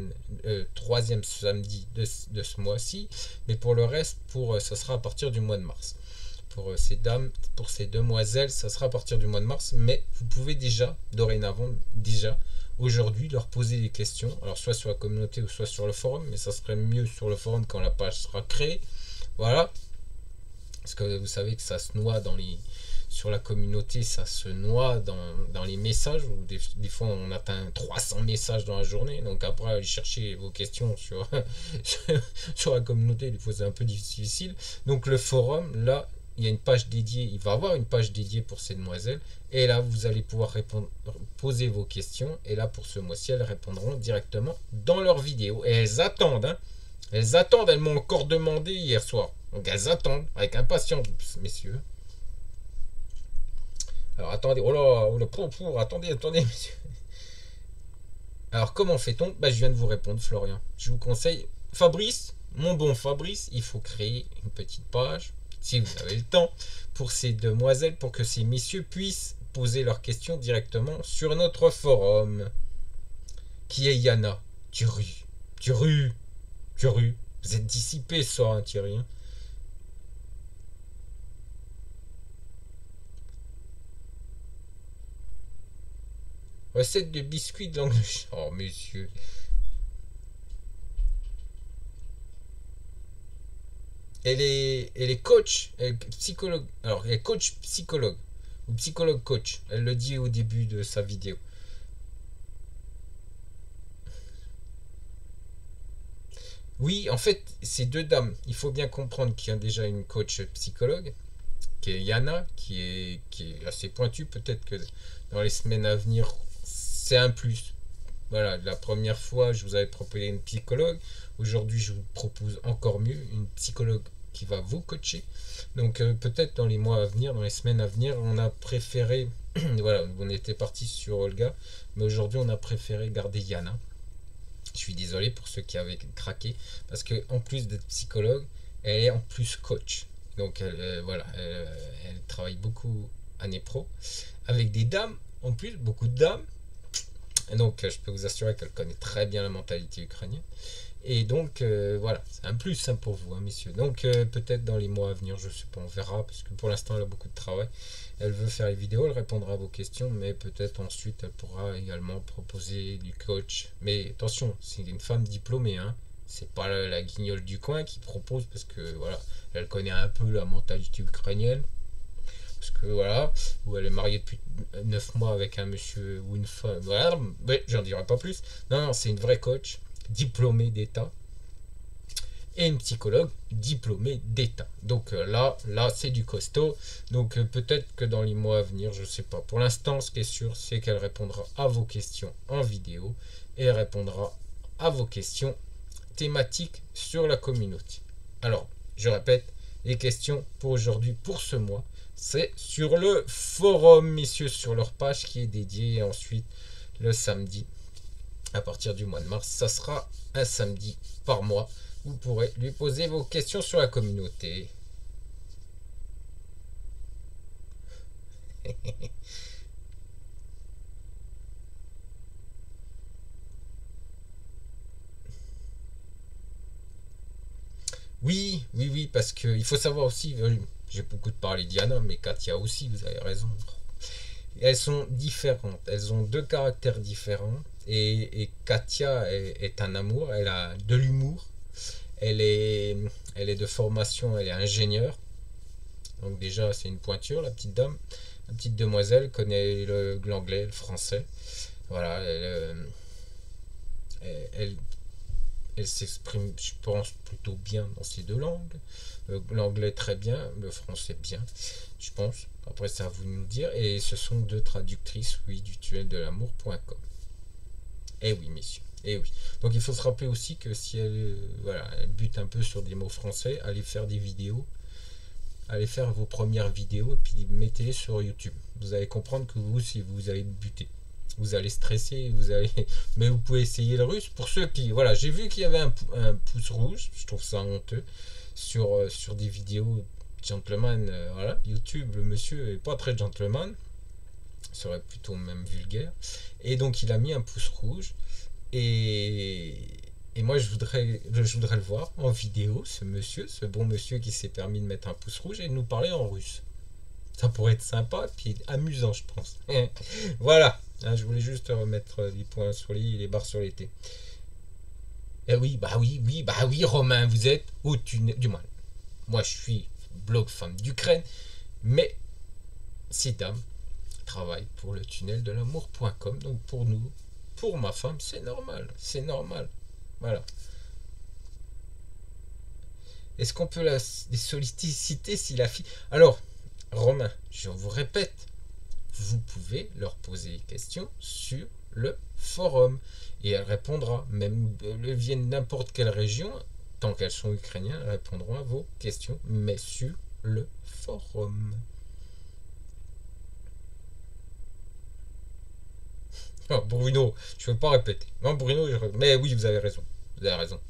samedi de ce mois-ci, mais pour le reste, ça sera à partir du mois de mars. Pour ces dames, pour ces demoiselles, ça sera à partir du mois de mars, mais vous pouvez déjà, dorénavant, aujourd'hui, leur poser des questions, alors soit sur la communauté ou soit sur le forum, mais ça serait mieux sur le forum quand la page sera créée, voilà, parce que vous savez que ça se noie sur la communauté, ça se noie dans les messages, où des fois on atteint 300 messages dans la journée, donc après aller chercher vos questions sur la communauté, des fois c'est un peu difficile, donc le forum, là, il y a une page dédiée, il va y avoir une page dédiée pour ces demoiselles, et là vous allez pouvoir poser vos questions, et là pour ce mois-ci elles répondront directement dans leur vidéo, et elles attendent, hein, elles m'ont encore demandé hier soir, donc elles attendent avec impatience, messieurs. Alors attendez, attendez messieurs. Alors comment fait-on? Je viens de vous répondre, Florian, je vous conseille, Fabrice, mon bon Fabrice, il faut créer une petite page, si vous avez le temps, pour ces demoiselles, pour que ces messieurs puissent poser leurs questions directement sur notre forum. Qui est Yana? Thierry. Vous êtes dissipé ce soir, hein, Thierry. Hein. Recette de biscuits de langue de chat. Oh, messieurs. Elle est coach, elle est psychologue. Alors, elle est coach psychologue. Ou psychologue coach. Elle le dit au début de sa vidéo. Oui, en fait, ces deux dames, il faut bien comprendre qu'il y a déjà une coach psychologue, qui est Yana, qui est assez pointue. Peut-être que dans les semaines à venir, c'est un plus. Voilà, la première fois, je vous avais proposé une psychologue. Aujourd'hui, je vous propose encore mieux, une psychologue qui va vous coacher. Donc peut-être dans les mois à venir, dans les semaines à venir, on a préféré, voilà, on était parti sur Olga, mais aujourd'hui on a préféré garder Yana. Je suis désolé pour ceux qui avaient craqué, parce que en plus d'être psychologue, elle est en plus coach. Donc voilà, elle travaille beaucoup année pro, avec des dames, en plus, beaucoup de dames. Et donc je peux vous assurer qu'elle connaît très bien la mentalité ukrainienne. Et donc voilà, c'est un plus pour vous, hein, messieurs. Donc peut-être dans les mois à venir, je sais pas, on verra, parce que pour l'instant elle a beaucoup de travail. Elle veut faire les vidéos, elle répondra à vos questions, mais peut-être ensuite elle pourra également proposer du coach. Mais attention, c'est une femme diplômée, hein. C'est pas la guignole du coin qui propose, parce que voilà, elle connaît un peu la mentalité ukrainienne. Parce que voilà, où elle est mariée depuis 9 mois avec un monsieur ou une femme, voilà, mais j'en dirai pas plus. Non, c'est une vraie coach, diplômée d'État, et une psychologue diplômée d'État. Donc là c'est du costaud. Donc peut-être que dans les mois à venir, je sais pas. Pour l'instant, ce qui est sûr, c'est qu'elle répondra à vos questions en vidéo, et elle répondra à vos questions thématiques sur la communauté. Alors, je répète, les questions pour aujourd'hui, pour ce mois, c'est sur le forum, messieurs, sur leur page qui est dédiée. Et ensuite, le samedi, à partir du mois de mars, ça sera un samedi par mois. Vous pourrez lui poser vos questions sur la communauté. Oui, parce qu'il faut savoir aussi, j'ai beaucoup parlé Diana, mais Katia aussi, vous avez raison. Elles sont différentes, elles ont deux caractères différents, et Katia est un amour, elle a de l'humour, elle est de formation, elle est ingénieure, donc déjà c'est une pointure, la petite dame, la petite demoiselle connaît l'anglais, le français, voilà, elle s'exprime, je pense, plutôt bien dans ces deux langues. L'anglais très bien, le français bien, je pense. Après, c'est à vous de nous dire. Et ce sont deux traductrices, oui, du tunneldel'amour.com. Eh oui, messieurs. Eh oui. Donc il faut se rappeler aussi que si elle bute un peu sur des mots français, allez faire des vidéos. Allez faire vos premières vidéos et puis mettez-les sur YouTube. Vous allez comprendre que vous, si vous allez buter, vous allez stresser, mais vous pouvez essayer le russe. Pour ceux qui, voilà, j'ai vu qu'il y avait un pouce rouge, je trouve ça honteux. sur des vidéos gentleman. Voilà, YouTube, le monsieur est pas très gentleman, serait plutôt même vulgaire. Et donc il a mis un pouce rouge. Et, et moi je voudrais le voir en vidéo, ce monsieur, ce bon monsieur qui s'est permis de mettre un pouce rouge et de nous parler en russe. Ça pourrait être sympa et puis amusant, je pense. Voilà, hein, je voulais juste remettre les points sur les i, les barres sur les t. Eh oui, bah oui, Romain, vous êtes au tunnel. Du moins, moi je suis blog femme d'Ukraine, mais ces dames travaillent pour le tunnel de l'amour.com. Donc pour nous, pour ma femme, c'est normal. C'est normal. Voilà. Est-ce qu'on peut les solliciter si la fille. Alors, Romain, je vous répète, vous pouvez leur poser des questions sur le forum et elle répondra. Même elles viennent de n'importe quelle région, tant qu'elles sont ukrainiennes, elles répondront à vos questions, mais sur le forum. Oh, Bruno, je ne veux pas répéter. Non, Bruno, mais oui, vous avez raison. Vous avez raison.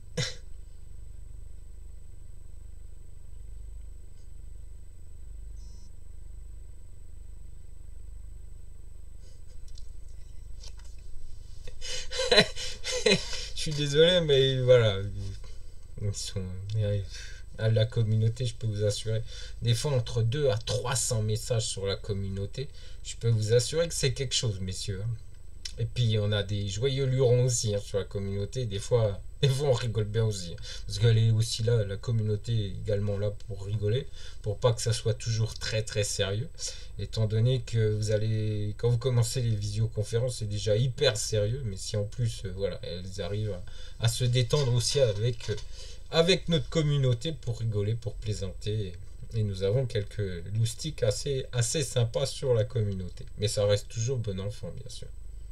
Je suis désolé, mais voilà. Ils sont. À la communauté, je peux vous assurer. Des fois, entre 2 à 300 messages sur la communauté. Je peux vous assurer que c'est quelque chose, messieurs. Et puis, on a des joyeux lurons aussi sur la communauté. Des fois, on rigole bien aussi. Parce qu'elle est aussi là, la communauté est également là pour rigoler. Pour pas que ça soit toujours très très sérieux. Étant donné que quand vous commencez les visioconférences, c'est déjà hyper sérieux. Mais si en plus, voilà, elles arrivent à se détendre aussi avec notre communauté pour rigoler, pour plaisanter. Et nous avons quelques loustiques assez sympas sur la communauté. Mais ça reste toujours bon enfant, bien sûr.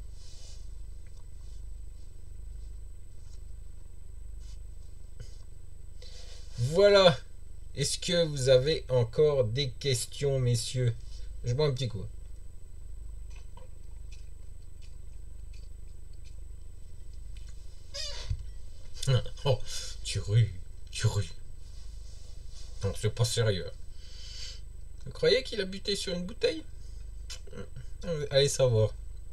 Voilà. Est-ce que vous avez encore des questions, messieurs? Je bois un petit coup. Oh, tu rues, tu rues. Non, c'est pas sérieux. Vous croyez qu'il a buté sur une bouteille? Allez savoir.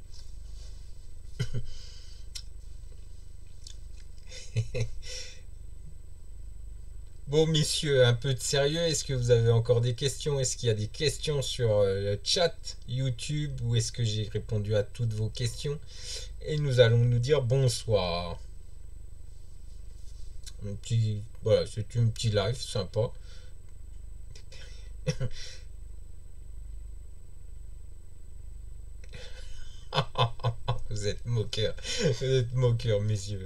Bon, messieurs, un peu de sérieux. Est-ce que vous avez encore des questions? Est-ce qu'il y a des questions sur le chat YouTube ou est-ce que j'ai répondu à toutes vos questions? Et nous allons nous dire bonsoir. Voilà, c'est un petit live sympa. Vous êtes moqueurs. Vous êtes moqueurs, messieurs.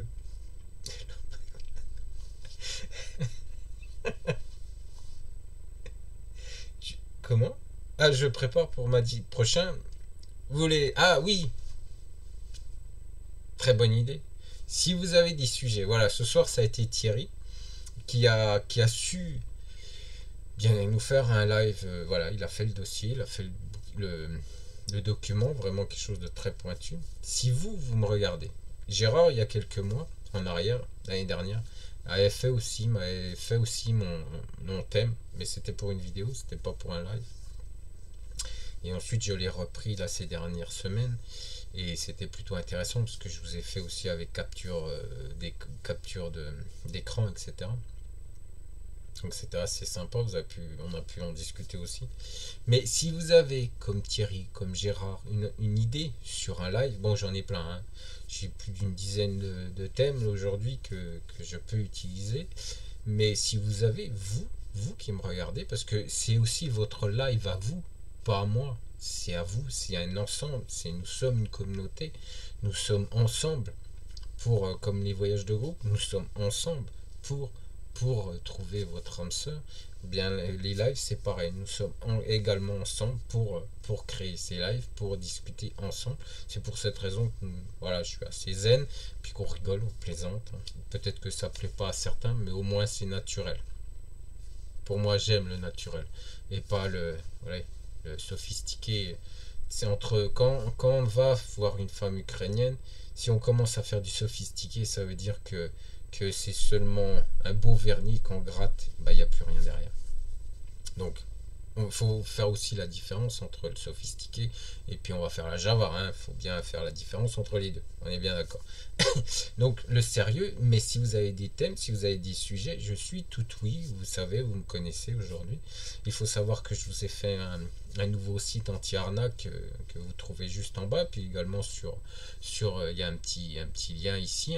Comment? Ah, je prépare pour mardi prochain. Vous voulez. Ah oui, très bonne idée. Si vous avez des sujets, voilà, ce soir ça a été Thierry qui a su bien nous faire un live. Voilà, il a fait le dossier, il a fait le, le document, vraiment quelque chose de très pointu. Si vous me regardez, Gérard, il y a quelques mois, en arrière, l'année dernière, m'avait fait aussi mon thème, mais c'était pour une vidéo, c'était pas pour un live. Et ensuite, je l'ai repris là ces dernières semaines. Et c'était plutôt intéressant parce que je vous ai fait aussi avec des captures d'écran, etc. Donc c'était assez sympa, on a pu en discuter aussi. Mais si vous avez, comme Thierry, comme Gérard, une idée sur un live, bon j'en ai plein, hein. J'ai plus d'une dizaine de thèmes aujourd'hui que je peux utiliser. Mais si vous avez, vous qui me regardez, parce que c'est aussi votre live à vous, pas à moi, c'est à vous, c'est un ensemble, nous sommes une communauté, nous sommes ensemble comme les voyages de groupe, nous sommes ensemble pour trouver votre âme sœur. Bien les lives c'est pareil, nous sommes également ensemble pour créer ces lives, pour discuter ensemble. C'est pour cette raison que voilà, je suis assez zen, puis qu'on rigole, on plaisante. Peut-être que ça plaît pas à certains, mais au moins c'est naturel. Pour moi j'aime le naturel et pas voilà, le sophistiqué. C'est entre quand on va voir une femme ukrainienne, si on commence à faire du sophistiqué, ça veut dire que c'est seulement un beau vernis qu'on gratte, bah, il n'y a plus rien derrière. Donc, il faut faire aussi la différence entre le sophistiqué et puis on va faire la Java. Il faut bien faire la différence entre les deux. On est bien d'accord. Donc, le sérieux, mais si vous avez des thèmes, si vous avez des sujets, je suis tout oui. Vous savez, vous me connaissez aujourd'hui. Il faut savoir que je vous ai fait un nouveau site anti-arnaque que vous trouvez juste en bas. Puis également il y a un petit lien ici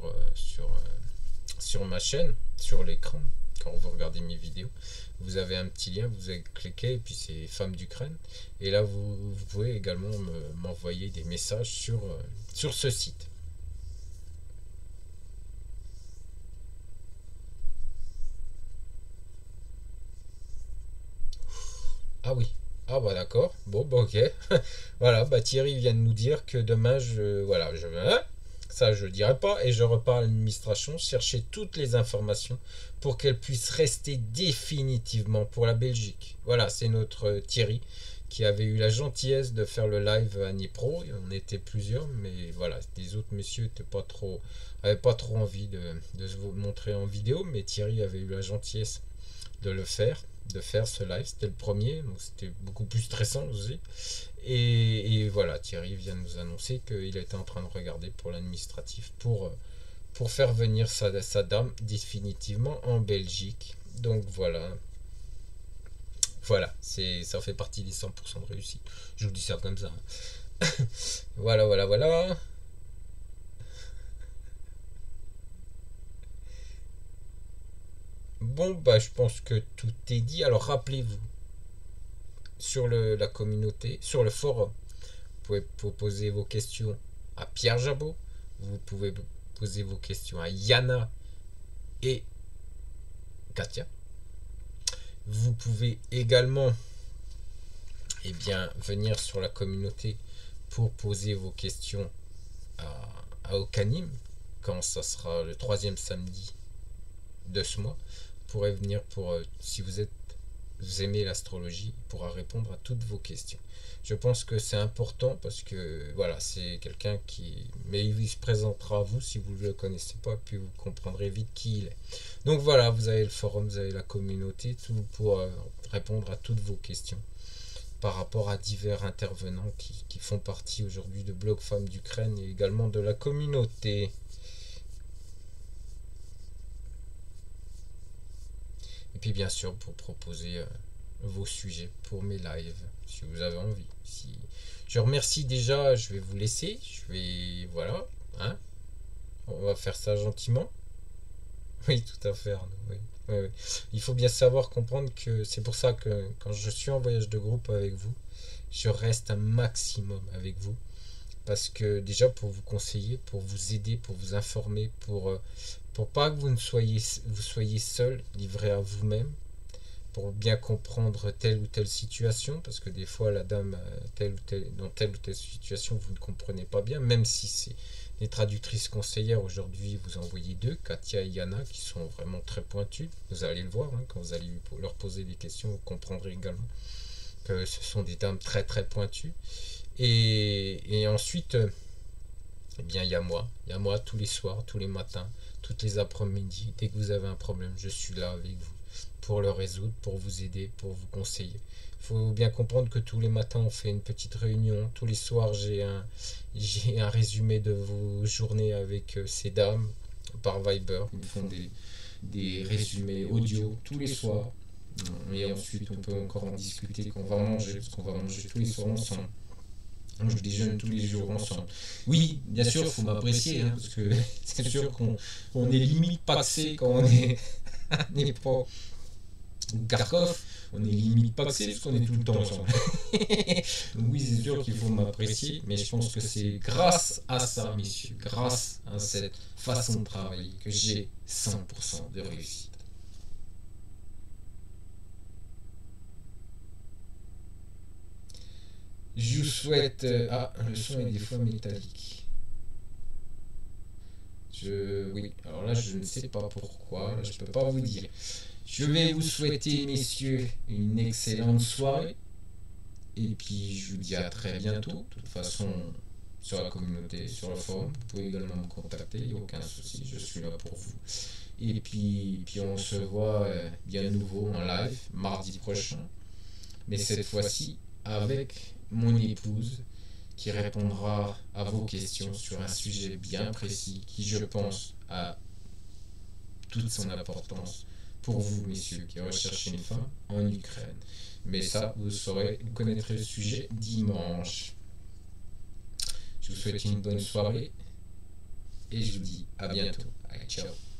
sur ma chaîne, sur l'écran. Quand vous regardez mes vidéos, vous avez un petit lien, vous avez cliqué et puis c'est Femmes d'Ukraine. Et là, vous pouvez également m'envoyer des messages sur ce site. Ah oui. Ah bah d'accord. Bon bah ok. Voilà, bah Thierry vient de nous dire que demain ça je dirais pas et je repars à l'administration chercher toutes les informations pour qu'elle puisse rester définitivement pour la Belgique. Voilà, c'est notre Thierry qui avait eu la gentillesse de faire le live à Nipro. On était plusieurs, mais voilà, les autres messieurs avaient pas trop envie de se montrer en vidéo, mais Thierry avait eu la gentillesse de faire ce live. C'était le premier, donc c'était beaucoup plus stressant aussi. Et voilà, Thierry vient de nous annoncer qu'il était en train de regarder pour l'administratif pour faire venir sa dame définitivement en Belgique. Donc voilà. Voilà, ça fait partie des 100% de réussite. Je vous dis ça comme ça. Voilà, voilà, voilà. Bon, bah, je pense que tout est dit. Alors, rappelez-vous, sur la communauté, sur le forum, vous pouvez poser vos questions à Pierre Jabot. Vous pouvez poser vos questions à Yana et Katia. Vous pouvez également venir sur la communauté pour poser vos questions à Okanim quand ça sera le 3e samedi de ce mois. Vous pourrez venir si vous aimez l'astrologie, il pourra répondre à toutes vos questions. Je pense que c'est important parce que voilà, c'est quelqu'un mais il se présentera à vous si vous ne le connaissez pas, puis vous comprendrez vite qui il est. Donc voilà, vous avez le forum, vous avez la communauté, tout pour répondre à toutes vos questions par rapport à divers intervenants qui font partie aujourd'hui de Blog Femmes d'Ukraine et également de la communauté. Et puis bien sûr pour proposer vos sujets pour mes lives si vous avez envie. Je remercie déjà, je vais vous laisser, voilà, hein, on va faire ça gentiment. Oui, tout à fait, Arnaud, oui. Oui, oui. Il faut bien savoir comprendre que c'est pour ça que quand je suis en voyage de groupe avec vous, je reste un maximum avec vous. Parce que déjà pour vous conseiller, pour vous aider, pour vous informer, pour pas que vous soyez seul, livré à vous-même, pour bien comprendre telle ou telle situation, parce que des fois la dame dans telle ou telle situation vous ne comprenez pas bien, même si c'est des traductrices conseillères. Aujourd'hui vous en voyez deux, Katia et Yana, qui sont vraiment très pointues. Vous allez le voir, hein, quand vous allez leur poser des questions, vous comprendrez également que ce sont des dames très très pointues. Et ensuite, il y a moi tous les soirs, tous les matins, toutes les après-midi. Dès que vous avez un problème, je suis là avec vous pour le résoudre, pour vous aider, pour vous conseiller. Il faut bien comprendre que tous les matins, on fait une petite réunion. Tous les soirs, j'ai un résumé de vos journées avec ces dames par Viber. Ils font des résumés audio tous les soirs. Et ensuite, on peut encore en discuter quand on va manger, parce qu'on va manger tous les soirs ensemble. Je déjeune tous les jours ensemble. Oui, bien sûr, il faut m'apprécier, hein, parce que c'est sûr qu'on est limite paxé quand on n'est pas Kharkov, on est limite paxé parce qu'on est tout le temps ensemble. Donc oui, c'est sûr qu'il faut m'apprécier, mais je pense que c'est grâce à ça, messieurs, grâce à cette façon de travailler que j'ai 100% de réussite. Je vous souhaite... le son est des fois métallique. Oui, alors là, je ne sais pas pourquoi, là, je ne peux pas vous dire. Je vais vous souhaiter, messieurs, une excellente soirée. Et puis, je vous dis à très bientôt. De toute façon, sur la communauté, sur le forum. Vous pouvez également me contacter, il n'y a aucun souci, je suis là pour vous. Et puis on se voit bien nouveau en live mardi prochain, mais cette fois-ci avec mon épouse qui répondra à vos questions sur un sujet bien précis qui, je pense, a toute son importance pour vous, messieurs, qui recherchez une femme en Ukraine. Mais ça, vous connaîtrez le sujet dimanche. Je vous souhaite une bonne soirée et je vous dis à bientôt. Allez, ciao.